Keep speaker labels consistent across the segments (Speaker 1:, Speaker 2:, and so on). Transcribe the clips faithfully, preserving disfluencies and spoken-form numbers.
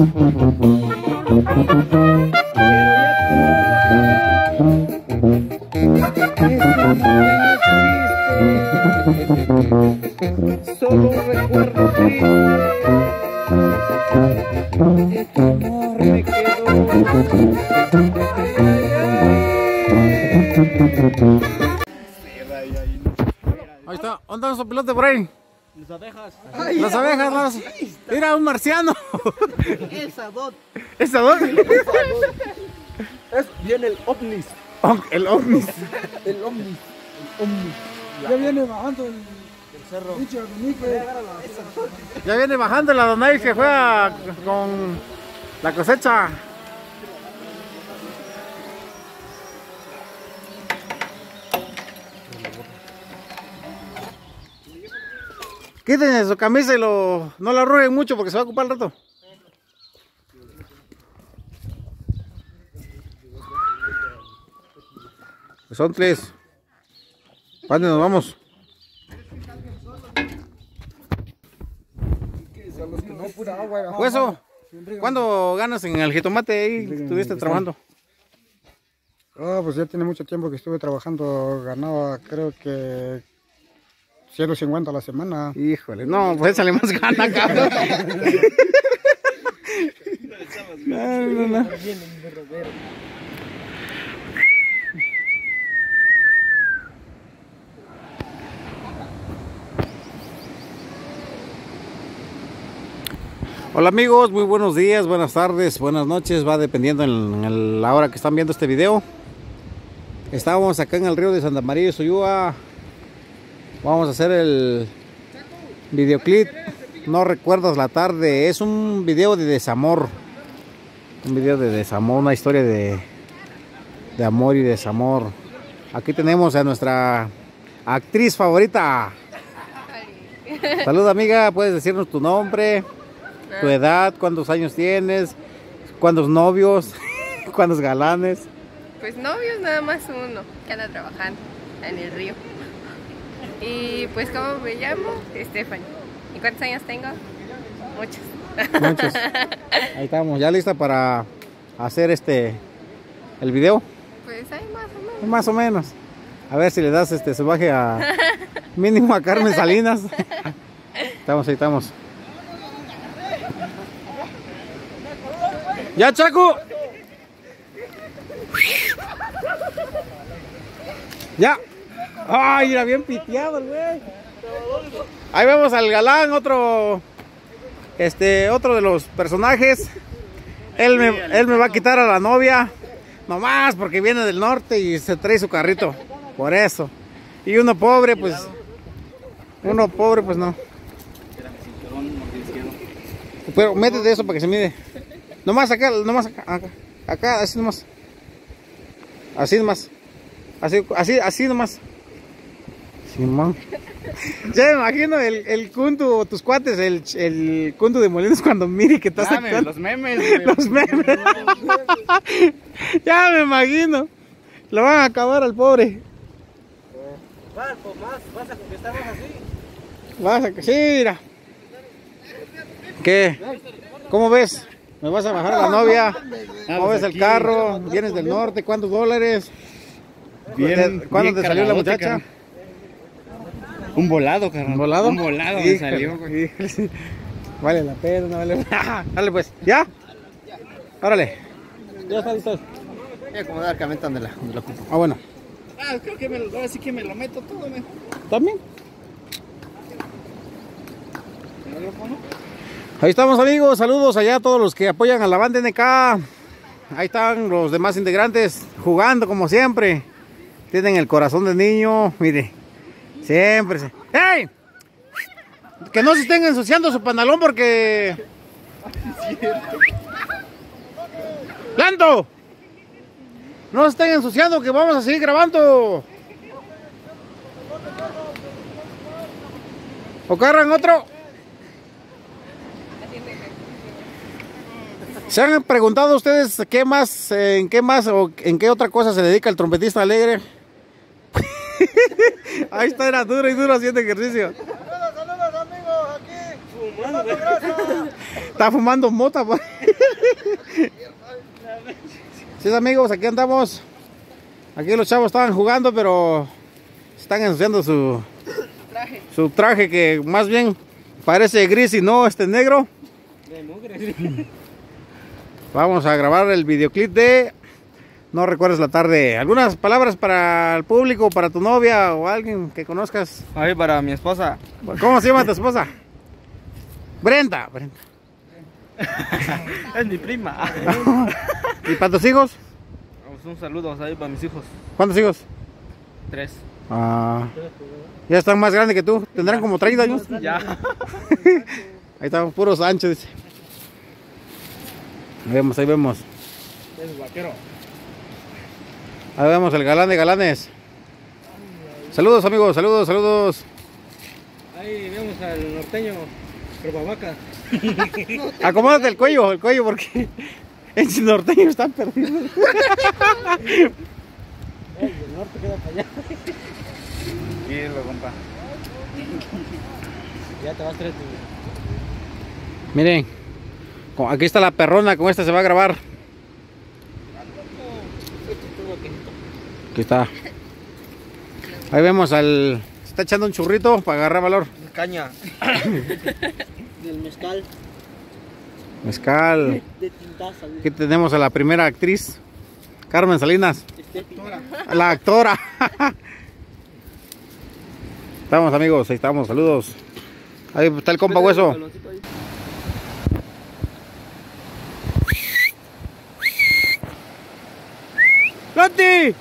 Speaker 1: Solo recuerdo triste, de tu amor me quedo.
Speaker 2: Ahí está, ¿dónde está su pilote por ahí?
Speaker 1: Las abejas.
Speaker 2: Ay, las abejas, las... Mira, un marciano.
Speaker 1: Esa dot.
Speaker 2: ¿Esa dónde?
Speaker 1: Es, viene el ovnis.
Speaker 2: El ovnis.
Speaker 1: El ovnis. El ovnis.
Speaker 3: Ya viene bajando el,
Speaker 1: El cerro.
Speaker 3: pinche Armenique.
Speaker 2: Ya viene bajando la Donay que juega con la cosecha. Quítense su camisa y lo, no la arruguen mucho porque se va a ocupar el rato. Son tres. ¿Cuándo nos vamos? Hueso, ¿cuándo ganas en el jitomate ahí? ¿Estuviste trabajando?
Speaker 3: Ah, pues ya tiene mucho tiempo que estuve trabajando. Ganaba creo que ciento cincuenta a la semana.
Speaker 2: Híjole, no, pues sale más gana, cabrón. No, no, no. Hola amigos, muy buenos días, buenas tardes, buenas noches, va dependiendo en, en la hora que están viendo este video. Estábamos acá en el río de Santa María de Soyúa. Vamos a hacer el videoclip No recuerdas la tarde. Es un video de desamor. Un video de desamor, una historia de, de amor y desamor. Aquí tenemos a nuestra actriz favorita. Saluda amiga, puedes decirnos tu nombre, tu edad, cuántos años tienes, cuántos novios, cuántos galanes.
Speaker 4: Pues novios nada más uno, que anda trabajando en el río. Y pues ¿cómo me llamo? Stephanie. ¿Y cuántos años tengo? Muchos.
Speaker 2: Muchos. Ahí estamos, ya lista para hacer este el video.
Speaker 4: Pues hay más o menos.
Speaker 2: Más o menos. A ver si le das este su baje a mínimo a Carmen Salinas. Estamos ahí, estamos. ¡Ya, Chaco! ¡Ya! ¡Ay, era bien piteado el güey! Ahí vemos al galán, otro... Este, otro de los personajes. Él me, él me va a quitar a la novia. Nomás porque viene del norte y se trae su carrito. Por eso. Y uno pobre, pues... Uno pobre, pues no. Pero métete eso para que se mide. Nomás acá, nomás acá, acá, acá, así nomás. Así nomás. Así, así, así nomás. Sí, man. Ya me imagino el, el Kuntu o tus cuates, el, el Kuntu de Molinos cuando mire que estás
Speaker 1: Dame,
Speaker 2: actuando.
Speaker 1: los memes, güey.
Speaker 2: Los memes. Ya me imagino. Lo van a acabar al pobre.
Speaker 1: Vas, pues, más, vas a conquistar más así.
Speaker 2: Vas a... Sí, mira. ¿Qué? ¿Cómo ves? ¿Me vas a bajar a la novia? ¿Cómo ves el carro? ¿Vienes del norte? ¿Cuántos dólares?
Speaker 1: Bien,
Speaker 2: ¿Cuándo
Speaker 1: bien
Speaker 2: te salió la
Speaker 1: cargadote,
Speaker 2: muchacha?
Speaker 1: carnal. Un volado, carnal.
Speaker 2: ¿Un volado?
Speaker 1: Un volado me
Speaker 2: Híjole,
Speaker 1: salió, güey.
Speaker 2: híjole, sí. Vale la pena, no vale la pena. Dale pues, ¿ya? Órale. Ya está listo.
Speaker 1: Voy a acomodar cameta donde la, donde la ocupo.
Speaker 2: Ah, bueno.
Speaker 1: Ah, creo que me lo, ahora sí que me lo meto todo mejor.
Speaker 2: ¿También? Ahí estamos amigos, saludos allá a todos los que apoyan a la banda N K. Ahí están los demás integrantes jugando como siempre. Tienen el corazón de niño, mire. Siempre se... ¡Ey! Que no se estén ensuciando su pantalón porque... ¡Lento! No se estén ensuciando que vamos a seguir grabando. ¿O cargan otro? ¿Se han preguntado ustedes qué más, en qué más o en qué otra cosa se dedica el trompetista alegre? Ahí está, era duro y duro haciendo ejercicio.
Speaker 3: Saludos, saludos amigos, aquí fumando grasa.
Speaker 2: Está fumando mota, pues. Sí, amigos, aquí andamos. Aquí los chavos estaban jugando, pero están ensuciando su
Speaker 4: Traje.
Speaker 2: su traje, que más bien parece gris y no este negro.
Speaker 1: De mugre.
Speaker 2: Vamos a grabar el videoclip de No recuerdes la tarde. ¿Algunas palabras para el público, para tu novia o alguien que conozcas?
Speaker 1: Ahí para mi esposa.
Speaker 2: ¿Cómo se llama tu esposa? Brenda. Brenda.
Speaker 1: Es mi prima.
Speaker 2: ¿Y para tus hijos?
Speaker 1: Un saludo ahí para mis hijos.
Speaker 2: ¿Cuántos hijos?
Speaker 1: Tres.
Speaker 2: Ah, ya están más grandes que tú. Tendrán como treinta años.
Speaker 1: Ya.
Speaker 2: Ahí están puros anchos, dice. Ahí vemos, ahí vemos.
Speaker 1: Es vaquero.
Speaker 2: Ahí vemos el galán de galanes. Saludos, amigos, saludos, saludos.
Speaker 1: Ahí vemos al norteño, Probavaca.
Speaker 2: Acomódate el cuello, el cuello, porque el norteño está perdido.
Speaker 1: El norte queda para allá. Tranquilo, compa. Ya te vas a traer tu...
Speaker 2: Miren, aquí está la perrona, con esta se va a grabar. Aquí está. Ahí vemos al... Se está echando un churrito para agarrar valor.
Speaker 1: Caña. Del mezcal.
Speaker 2: Mezcal.
Speaker 1: De tintaza.
Speaker 2: Aquí tenemos a la primera actriz, Carmen Salinas.
Speaker 1: Actora.
Speaker 2: La actora. Estamos, amigos, ahí estamos, saludos. Ahí está el compa Hueso. ¡Loti!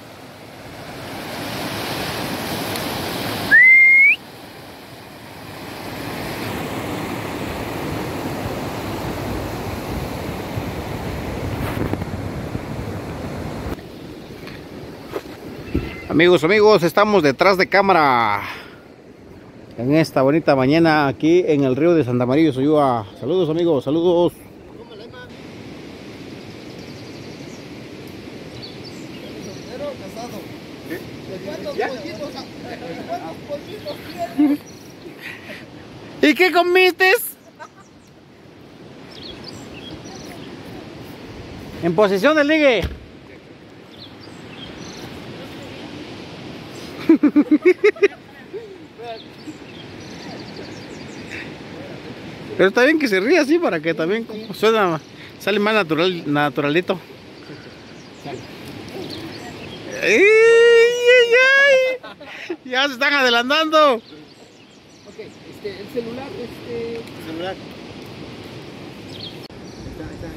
Speaker 2: Amigos, amigos, estamos detrás de cámara en esta bonita mañana aquí en el río de Santa María, Soyúa. Saludos, amigos, saludos. ¿Y qué comiste? En posición del ligue. Pero está bien que se ríe así para que también suena, sale más natural, naturalito. ¡Ay, ay, ay! Ya se están adelantando.
Speaker 1: Ok, este, el celular, este... Celular. Ahí está,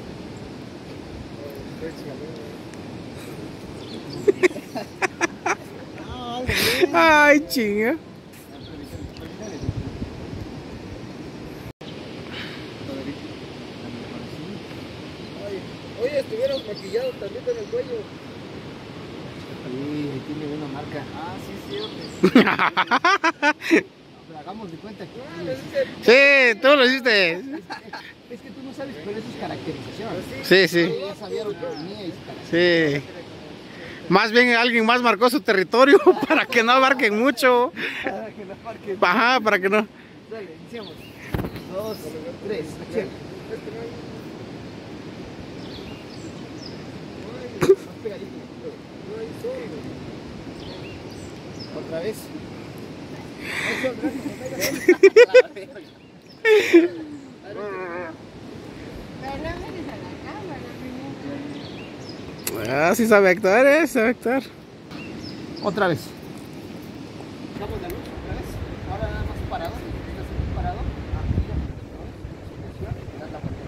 Speaker 1: ahí está, ahí está.
Speaker 2: Ay, chinga.
Speaker 1: Oye, estuvieron maquillados también en el cuello. Sí, tiene una marca. Ah, sí, sí, hombre. Hagamos de cuenta que...
Speaker 2: Sí, tú lo hiciste.
Speaker 1: Es que tú no sabes, pero eso es caracterización.
Speaker 2: Sí, sí.
Speaker 1: Ya sabían que venía y caracterización.
Speaker 2: Sí. Más bien alguien más marcó su territorio para que no abarquen mucho.
Speaker 1: Para que no marquen.
Speaker 2: Ajá, para que no.
Speaker 1: Dale, iniciamos. Dos, tres, acción. Más pegadito. Otra vez.
Speaker 2: Ah, sí sabe actuar, eh, sabe actuar.
Speaker 1: Otra vez. Vamos de luz, otra vez. Ahora nada más parado. Estás aquí parado. Ah, mira. Das la vuelta.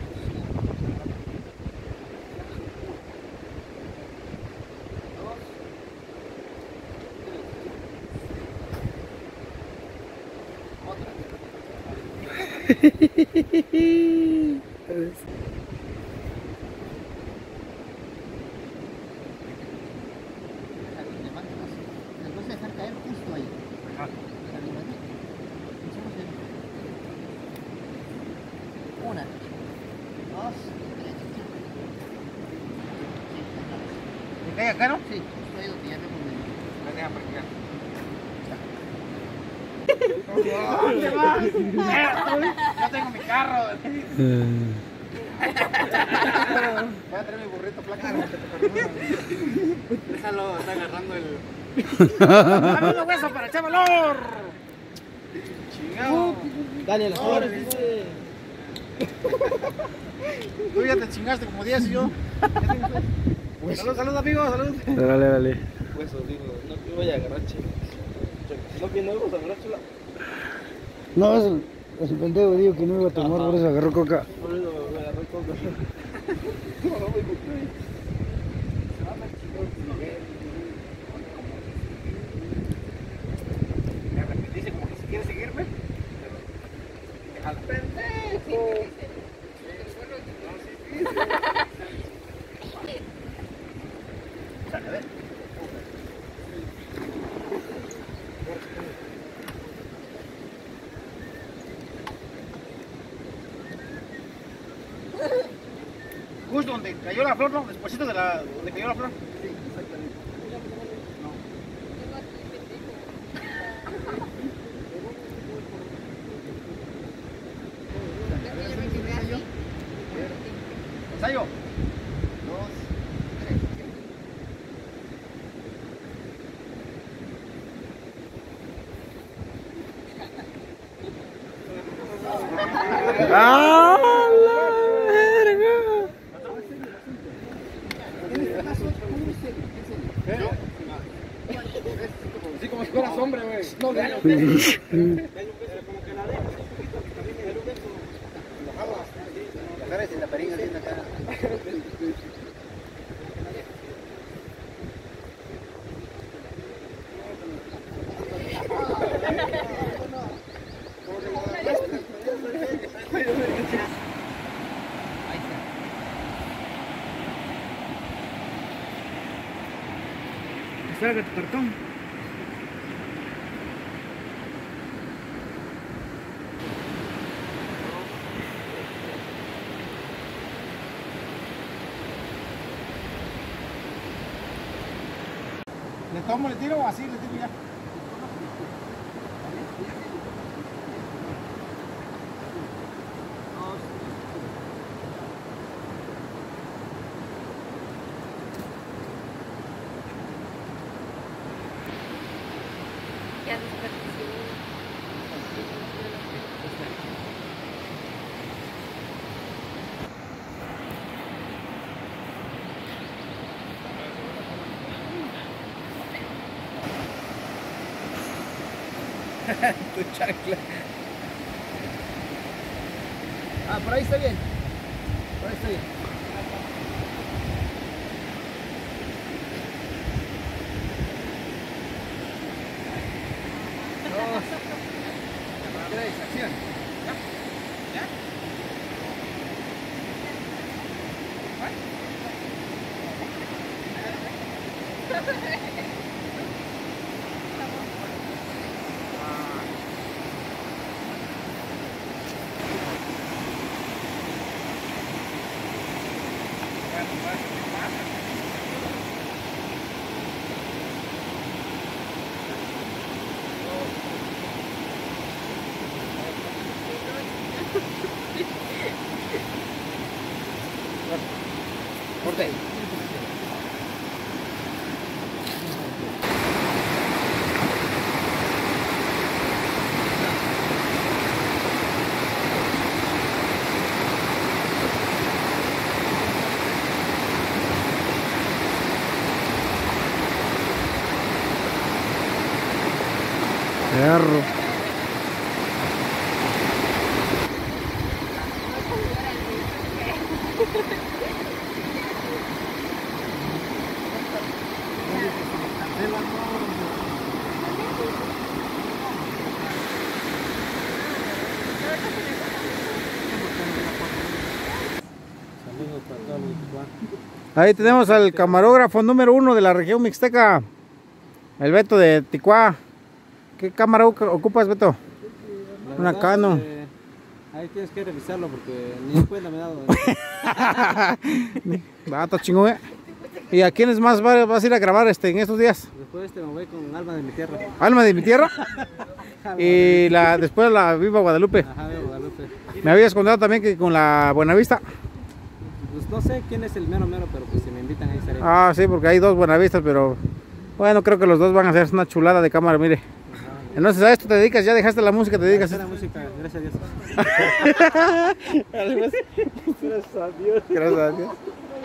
Speaker 1: Dos. Tres. Otra. Dejar caer justo ahí. Ajá. Una, dos, tres. ¿Me cae acá, no? Sí, justo ahí donde ya vemos medio. Me deja practicar. ¿Dónde vas? No tengo mi carro. Voy a traer mi burrito flaca. Déjalo, está agarrando el... ¡Amigo hueso para echar valor! Chingado. Dale las flores, dice. Tú ya te chingaste como diez y yo. Salud, salud amigos, salud.
Speaker 2: Dale, dale.
Speaker 1: Huesos, digo, no te voy a agarrar chela. ¿No que no vamos a agarrar chela?
Speaker 3: No, es el, es el pendejo, digo que no iba a tomar, por eso agarró coca.
Speaker 1: Por eso me agarré coca. Dice como que si quiere seguirme. Déjala. ¡Pendejo! Sale, a ver. Justo donde cayó la flor, ¿no? Despuésito de la... donde cayó la flor. Sí, exactamente. Ensayo. Dos, tres.
Speaker 2: ¡Ah, la verga!
Speaker 1: Así como si fueras hombre, güey. No, no, no. La peringa así en la cara.
Speaker 3: Espera, cartón.
Speaker 1: ¿Le tomo, le tiro o así le tiro ya?
Speaker 4: Ya desperdició.
Speaker 1: Tu chancla. Ah, por ahí está bien. Por ahí está bien. Dos. Tres, acción. ¿Ya? ¿Ya? Corte.
Speaker 2: Perro. Ahí tenemos al camarógrafo número uno de la región mixteca, el Beto de Ticuá. ¿Qué cámara ocupas, Beto? Una Canon.
Speaker 5: Eh, ahí tienes que revisarlo porque ni cuenta me he dado.
Speaker 2: Va, está chingón, ¿eh? ¿Y a quiénes más vas a ir a grabar este, en estos días?
Speaker 5: Después este me voy con Alma de mi tierra.
Speaker 2: Alma de mi tierra. Y la, después la Viva Guadalupe.
Speaker 5: Ajá, de Guadalupe.
Speaker 2: Me habías contado también que con la Buenavista.
Speaker 5: Pues no sé quién es el mero mero, pero pues si me invitan ahí estaré.
Speaker 2: Ah, sí, porque hay dos Buenavistas, pero bueno, creo que los dos van a hacer una chulada de cámara, mire. Entonces a esto te dedicas, ya dejaste la música, te dedicas.
Speaker 5: La música, gracias a Dios.
Speaker 2: Gracias a Dios. Gracias a Dios.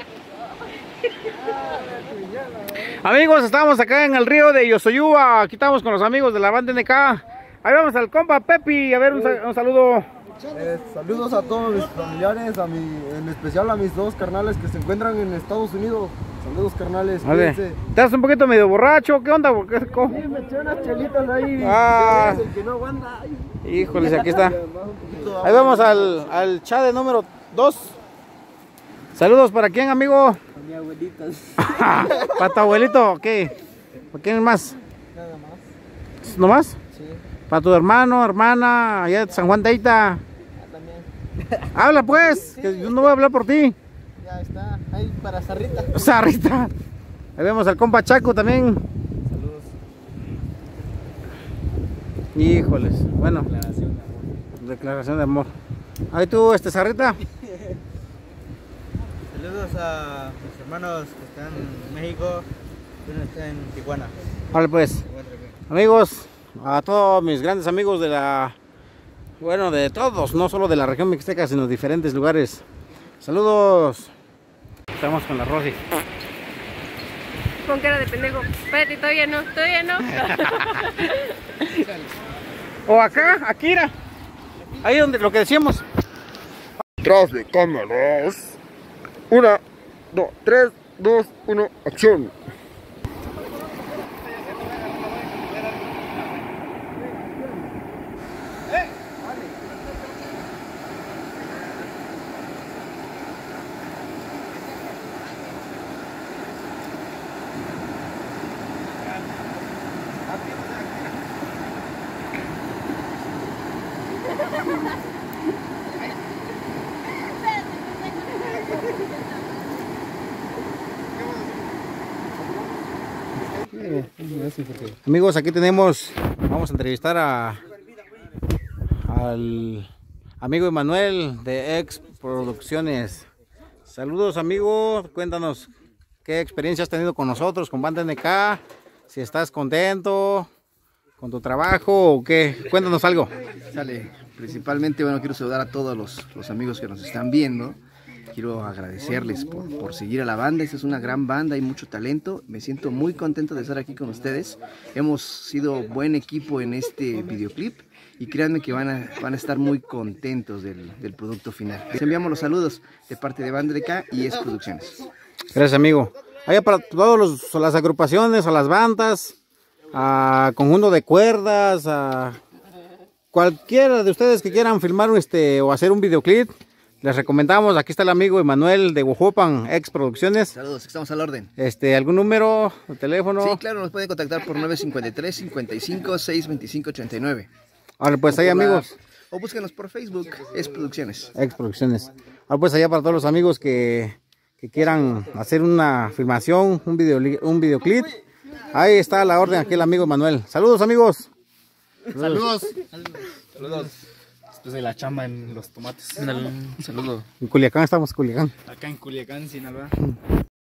Speaker 2: Amigos, estamos acá en el río de Yosoyúa. Aquí estamos con los amigos de la banda N K. Ahí vamos al compa Pepi. A ver, un, un saludo.
Speaker 6: Eh, saludos a todos mis familiares, a mi, en especial a mis dos carnales que se encuentran en Estados Unidos. Saludos, carnales.
Speaker 2: Vale. ¿Estás un poquito medio borracho? ¿Qué onda? ¿Qué,
Speaker 6: Sí, me eché unas chelitas ahí.
Speaker 2: Ah.
Speaker 6: El que no aguanta.
Speaker 2: Híjoles, aquí está. Ahí vamos al, al chat número dos. Saludos para quién, amigo.
Speaker 5: Para mi abuelita.
Speaker 2: Para tu abuelito, ¿qué? ¿Para quién más?
Speaker 6: Nada más.
Speaker 2: ¿No más?
Speaker 6: Sí.
Speaker 2: Para tu hermano, hermana, allá de San Juan de Aita.
Speaker 6: También.
Speaker 2: Habla pues, que yo no voy a hablar por ti.
Speaker 6: Ya está. Ahí para Sarrita.
Speaker 2: Sarrita. Ahí vemos al compa Chaco también.
Speaker 6: Saludos.
Speaker 2: Híjoles, bueno.
Speaker 5: Declaración de amor.
Speaker 2: Declaración de amor. Ahí tú, este Sarrita.
Speaker 7: Saludos a mis hermanos que están en México, uno está en Tijuana.
Speaker 2: Vale pues, amigos, a todos mis grandes amigos de la, bueno, de todos, no solo de la región mixteca, sino de diferentes lugares. Saludos. Estamos con la Rosy.
Speaker 4: Con cara de pendejo. Espérate, todavía no, todavía no.
Speaker 2: O acá, Akira. Ahí donde lo que decíamos.
Speaker 6: Tras de cámaras. Una, dos, tres, dos, uno, acción.
Speaker 2: Amigos, aquí tenemos, vamos a entrevistar a al amigo Emanuel de X Producciones. Saludos, amigo, cuéntanos qué experiencia has tenido con nosotros, con Banda N K, si estás contento con tu trabajo o qué, cuéntanos algo.
Speaker 8: Sale, principalmente, bueno, quiero saludar a todos los, los amigos que nos están viendo. Quiero agradecerles por, por seguir a la banda. Esta es una gran banda, hay mucho talento. Me siento muy contento de estar aquí con ustedes. Hemos sido buen equipo en este videoclip y créanme que van a, van a estar muy contentos del, del producto final. Les enviamos los saludos de parte de Banda N K y X Producciones.
Speaker 2: Gracias, amigo. Allá para todas las agrupaciones, a las bandas, a conjunto de cuerdas, a cualquiera de ustedes que quieran filmar este o hacer un videoclip, les recomendamos. Aquí está el amigo Emanuel de Huojuopan, X Producciones.
Speaker 8: Saludos, estamos al orden.
Speaker 2: Este, ¿algún número de teléfono?
Speaker 8: Sí, claro, nos pueden contactar por nueve cinco tres, cinco cinco, seis dos cinco, ocho nueve.
Speaker 2: Ahora pues ahí, amigos.
Speaker 8: O búsquenos por Facebook, X Producciones.
Speaker 2: X Producciones. Ahora pues allá para todos los amigos que, que quieran hacer una filmación, un, video, un videoclip. Ahí está a la orden aquí el amigo Emanuel. Saludos, amigos.
Speaker 6: Saludos. Saludos. Después de la chamba en los tomates.
Speaker 8: Un saludo.
Speaker 2: En Culiacán estamos, Culiacán.
Speaker 6: Acá en Culiacán, Sinaloa.